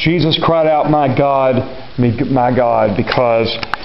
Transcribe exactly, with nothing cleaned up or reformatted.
Jesus cried out, "My God, my God," because